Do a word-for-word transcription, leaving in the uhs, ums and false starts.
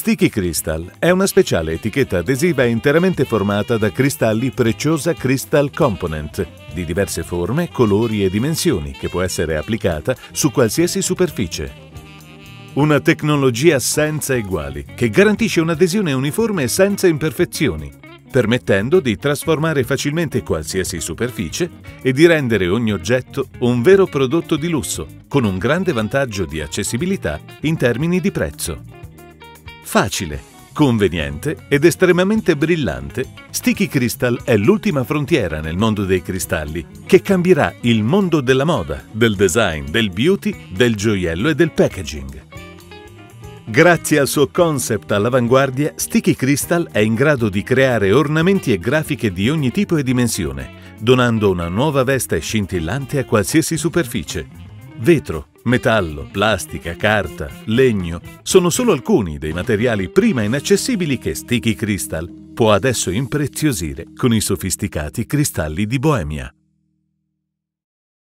Sticky Crystal è una speciale etichetta adesiva interamente formata da cristalli Preciosa Crystal Component di diverse forme, colori e dimensioni che può essere applicata su qualsiasi superficie. Una tecnologia senza eguali che garantisce un'adesione uniforme senza imperfezioni, permettendo di trasformare facilmente qualsiasi superficie e di rendere ogni oggetto un vero prodotto di lusso, con un grande vantaggio di accessibilità in termini di prezzo. Facile, conveniente ed estremamente brillante, Sticky Crystal è l'ultima frontiera nel mondo dei cristalli che cambierà il mondo della moda, del design, del beauty, del gioiello e del packaging. Grazie al suo concept all'avanguardia, Sticky Crystal è in grado di creare ornamenti e grafiche di ogni tipo e dimensione, donando una nuova veste scintillante a qualsiasi superficie. Vetro, metallo, plastica, carta, legno sono solo alcuni dei materiali prima inaccessibili che Sticky Crystal può adesso impreziosire con i sofisticati cristalli di Bohemia.